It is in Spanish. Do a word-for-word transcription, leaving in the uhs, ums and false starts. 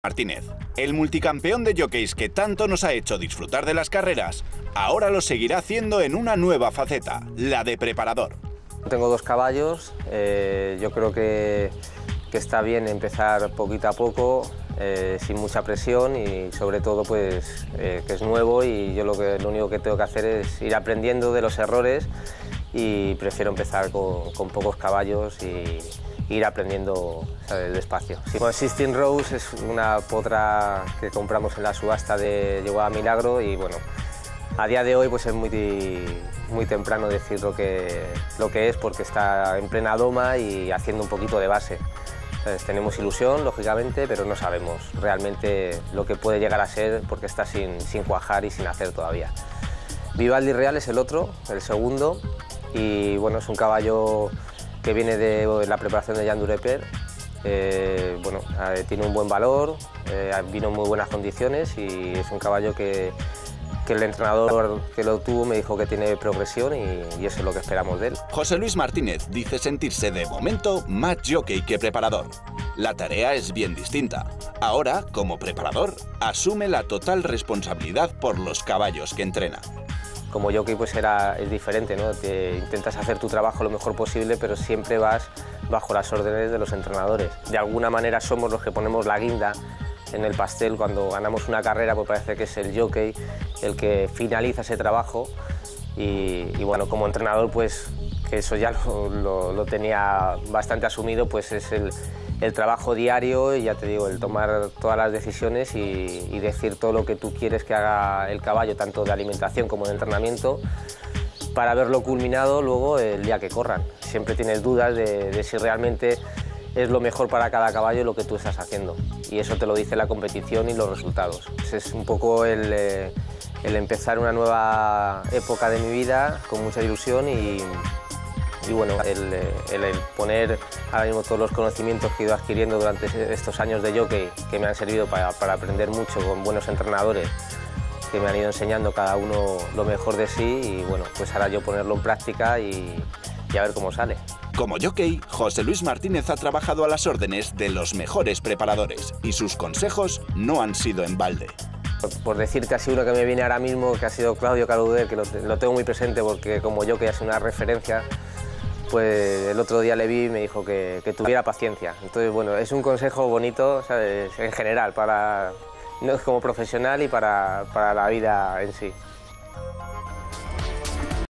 Martínez, el multicampeón de jockeys que tanto nos ha hecho disfrutar de las carreras, ahora lo seguirá haciendo en una nueva faceta, la de preparador. Tengo dos caballos, eh, yo creo que, que está bien empezar poquito a poco, eh, sin mucha presión y sobre todo pues, eh, que es nuevo y yo lo, que, lo único que tengo que hacer es ir aprendiendo de los errores y prefiero empezar con, con pocos caballos y ir aprendiendo, ¿sabes?, despacio. Sí. Bueno, Sixteen Rose es una potra que compramos en la subasta de Yeguada Milagro y bueno, a día de hoy pues es muy, muy temprano decir lo que, lo que es porque está en plena doma y haciendo un poquito de base. ¿Sabes? Tenemos ilusión, lógicamente, pero no sabemos realmente lo que puede llegar a ser porque está sin, sin cuajar y sin hacer todavía. Vivaldi Real es el otro, el segundo, y bueno, es un caballo que viene de la preparación de Jan Dureper. Eh, bueno, eh, tiene un buen valor, eh, vino en muy buenas condiciones y es un caballo que, que el entrenador que lo tuvo me dijo que tiene progresión y, y eso es lo que esperamos de él. José Luis Martínez dice sentirse de momento más jockey que preparador. La tarea es bien distinta. Ahora, como preparador, asume la total responsabilidad por los caballos que entrena. Como jockey pues era, es diferente, ¿no? Te intentas hacer tu trabajo lo mejor posible, pero siempre vas bajo las órdenes de los entrenadores. De alguna manera somos los que ponemos la guinda en el pastel. Cuando ganamos una carrera pues parece que es el jockey el que finaliza ese trabajo y, y bueno, como entrenador pues que eso ya lo, lo, lo tenía bastante asumido, pues es el, el trabajo diario y ya te digo, el tomar todas las decisiones y, y decir todo lo que tú quieres que haga el caballo, tanto de alimentación como de entrenamiento, para verlo culminado luego el día que corran. Siempre tienes dudas de, de si realmente es lo mejor para cada caballo lo que tú estás haciendo y eso te lo dice la competición y los resultados. Es un poco el, eh, el empezar una nueva época de mi vida con mucha ilusión y, y bueno, el, el, el poner ahora mismo todos los conocimientos que he ido adquiriendo durante estos años de jockey que me han servido para, para aprender mucho con buenos entrenadores que me han ido enseñando cada uno lo mejor de sí y bueno, pues ahora yo ponerlo en práctica y, y a ver cómo sale. Como jockey, José Luis Martínez ha trabajado a las órdenes de los mejores preparadores y sus consejos no han sido en balde. Por, por decirte así uno que me viene ahora mismo, que ha sido Claudio Caluder, que lo, lo tengo muy presente porque como jockey es una referencia, pues el otro día le vi y me dijo que, que tuviera paciencia. Entonces, bueno, es un consejo bonito, ¿sabes?, en general, para, no, como profesional y para, para la vida en sí.